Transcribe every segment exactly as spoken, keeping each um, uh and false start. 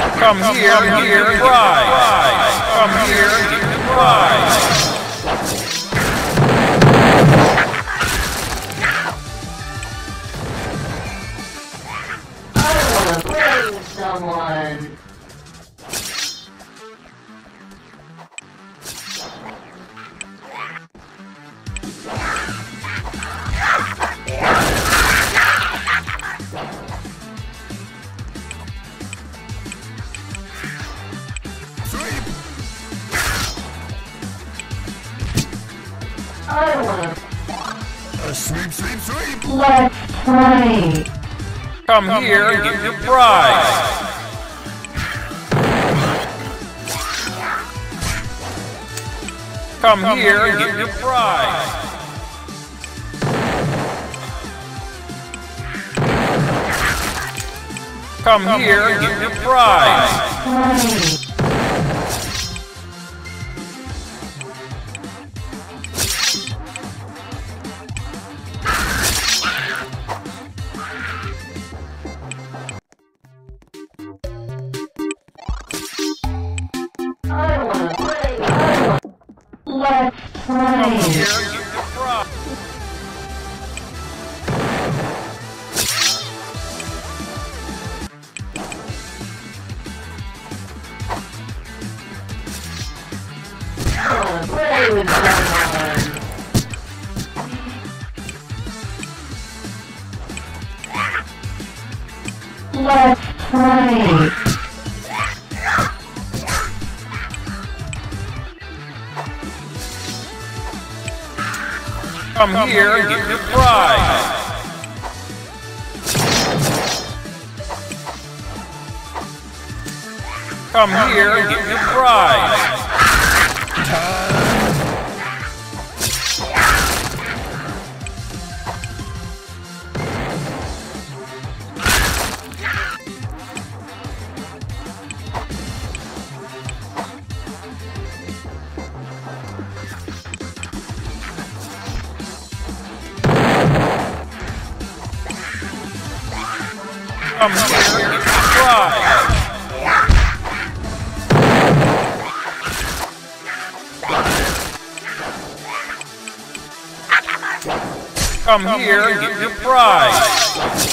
Come here, here, prize. Come here, here, prize. I wanna play with someone. I wanna Sweep, sweep, sweep! let's play. Come here, get your prize. Come here, get your prize. Come here, get your prize. Play. I wanna play. I wanna... Let's Come play. here, get your prize. I wanna play with someone. Let's play. Come here, get your prize. Come here, get your prize. Come here, get your prize. Come here, get your prize.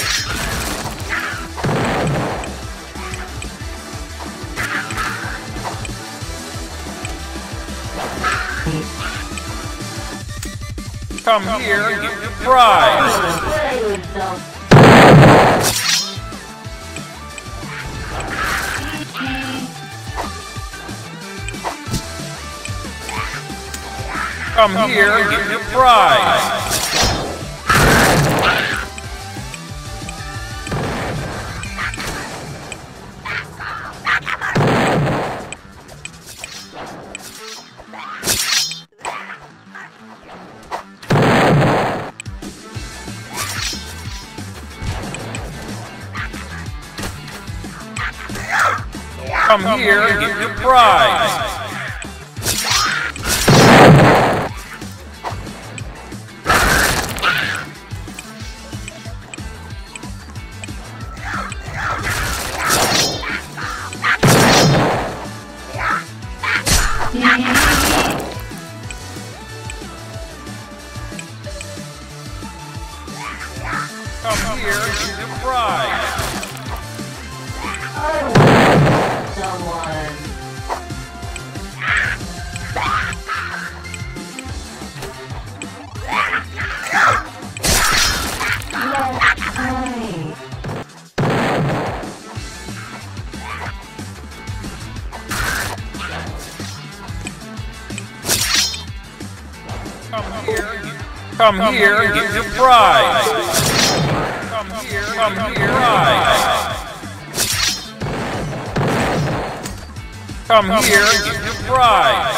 Come here, get your prize. I wanna play with someone. Come here, get your prize. Come here, get your prize. Come here, get your prize. I want someone. Let's play. Come here, come here, get your prize. Come here, come here, prize. Come here, get your prize.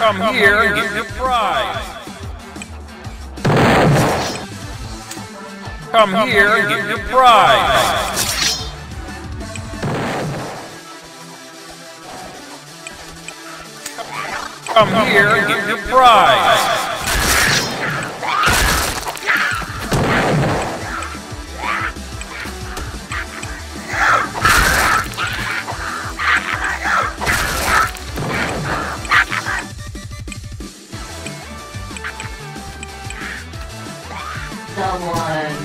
Come here and get your prize. Come here and get your prize. Come here and get your prize. Someone.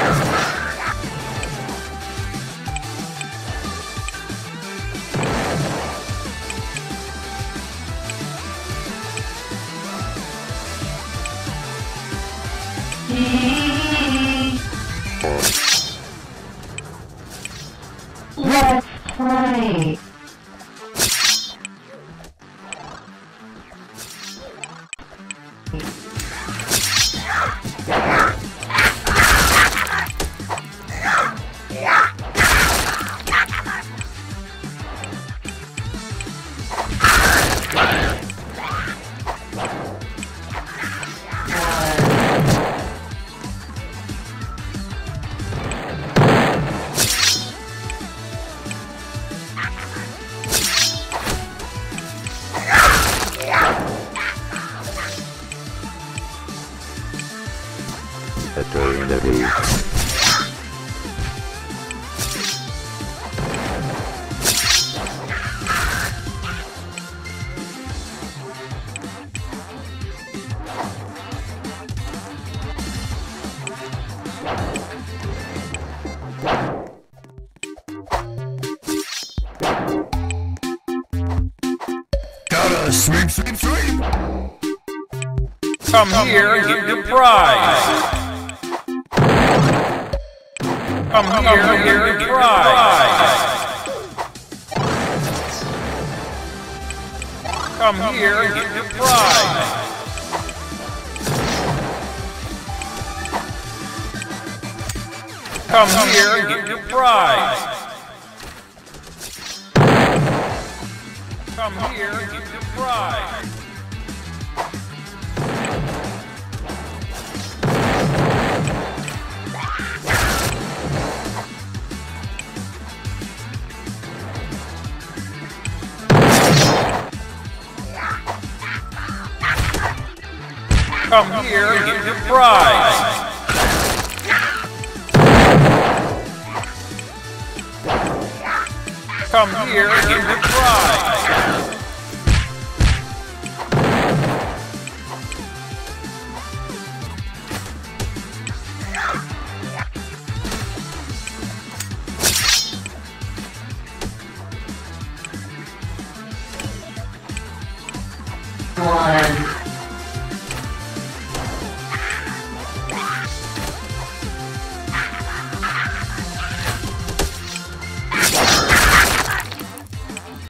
Let's play. Eternity. Gotta sweep, sweep, sweep. Come here and get your prize. Come here and get your prize. Come here and get your prize. Come here and get your prize. Come here and get your prize. Come here and get your prize. Come here and get your prize. One.